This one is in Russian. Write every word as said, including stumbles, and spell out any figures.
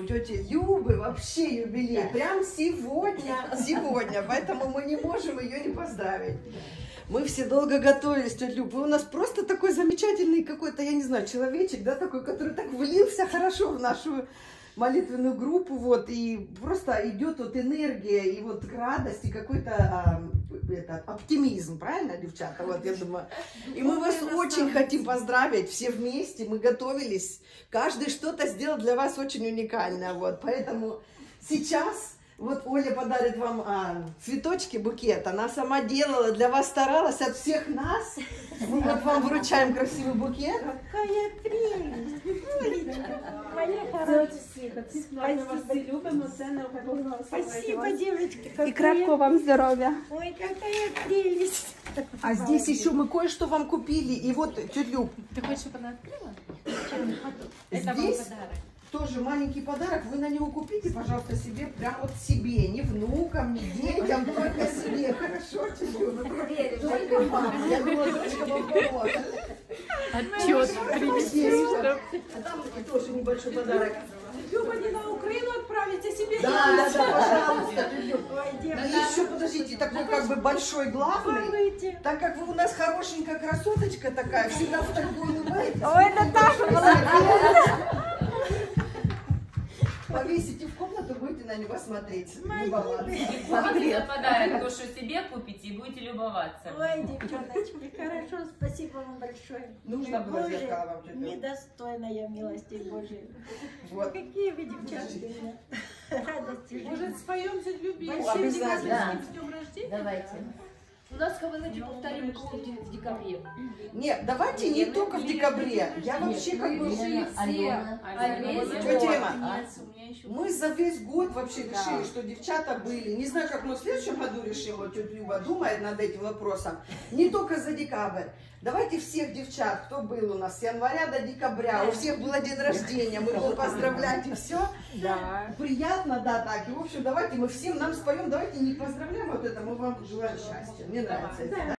тети Любы вообще юбилей. Прям сегодня, сегодня. Поэтому мы не можем ее не поздравить. Мы все долго готовились, тетя Люб. Вы у нас просто такой замечательный какой-то, я не знаю, человечек, да, такой, который так влился хорошо в нашу молитвенную группу, вот, и просто идет вот энергия, и вот радость, и какой-то а, это, оптимизм, правильно, девчата, вот, я думаю. И мы вас очень хотим поздравить все вместе, мы готовились, каждый что-то сделал для вас очень уникальное, вот, поэтому сейчас... Вот Оля подарит вам а, цветочки, букет. Она сама делала, для вас старалась от всех нас. Мы вот вам вручаем красивый букет. Какая прелесть! Моя хорошая. Спасибо, девочки. И крепкого вам здоровья. Ой, какая прелесть. А здесь еще мы кое-что вам купили. И вот, тетя Люб. Ты хочешь, чтобы она открыла? Здесь Это вам подарок. тоже маленький подарок. Вы на него купите, пожалуйста, себе, прям вот себе. Не внукам, не детям, только себе. Хорошо, тетя Люб? Только вам. Я думала, дочка вам поможет. Отчет принести. А там тоже небольшой подарок. Люба, не на Украину отправите себе. Да, да, да, пожалуйста. И еще, подождите, такой как бы большой главный. Так как вы у нас хорошенькая красоточка такая, всегда в такой улыбаетесь. Ой, Наташа, молодец. Повесите в комнату, будете на него смотреть. Купите подарок, то, что себе купите, и будете любоваться. Ой, девчоночки, хорошо, спасибо вам большое. Нужно было Боже, зеркало вам, тетя Люба. недостойная милости Божией. Вот. Какие вы девчонки у меня. Радости. Может, споем за любви? Обязательно. С днем рождения? Давайте. У нас кавалычек повторим в декабре. Нет, давайте не только в декабре. Я вообще как бы... Тетя Ема, мы за весь год вообще решили, что девчата были. Не знаю, как мы в следующем году решим, вот тетя Люба думает над этим вопросом. Не только за декабрь. Давайте всех девчат, кто был у нас с января до декабря, у всех было день рождения, мы будем поздравлять и все. Да. Приятно, да, так. И в общем, давайте мы всем нам споем, давайте не поздравляем вот это, мы вам желаем счастья. Мне нравится это.